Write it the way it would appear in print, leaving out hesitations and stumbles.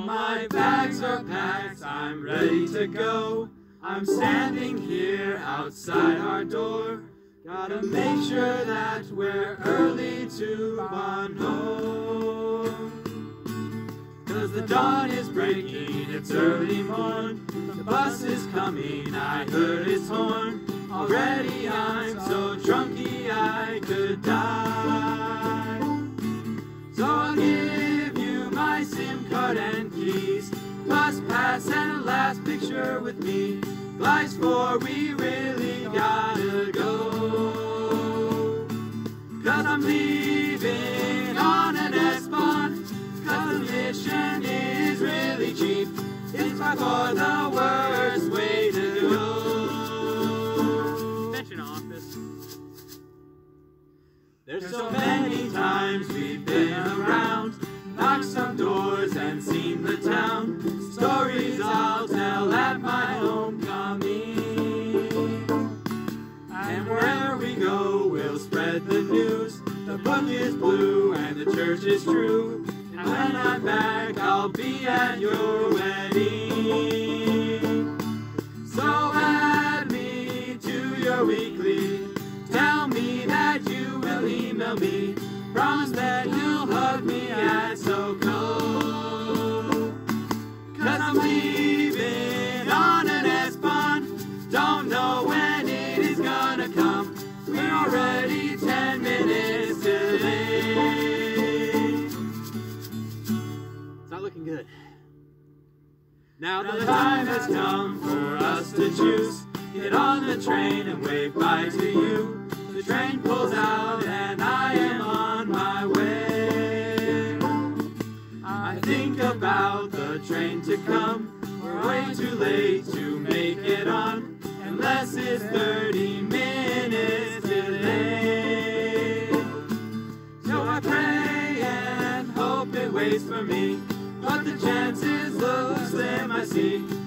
my bags are packed, I'm ready to go. I'm standing here outside our door. Gotta make sure that we're early to Mono. 'Cause the dawn is breaking, it's early morn. The bus is coming, I heard its horn. Already I'm so drunky I could die. So I'll give you my SIM card and keys, bus pass and a last picture with me. Life's for we really gotta go. 'Cause I'm leaving on an S-Bahn, 'cause the mission is really cheap. It's by far the worst way to go. Mention office. There's so many times we've been around, knocked some doors and seen the town. Stories I'll tell at my homecoming. And wherever we go, we'll spread the news. The book is blue and the church is true. And when I'm back, I'll be at your wedding. So add me to your weekly. Tell me that you will email me. Promise that you'll hug me at SoCo. 'Cause I'm leaving on an S-Bahn. Don't know when it is gonna come. We're already 10 minutes delayed. It's not looking good. Now the time has come for us to choose. Get on the train and wave bye to you. The train pulls out and I am on my way. I think about the train to come. We're way too late to make it on, unless it's 30 minutes delayed. So I pray and hope it waits for me, but the chances look slim I see.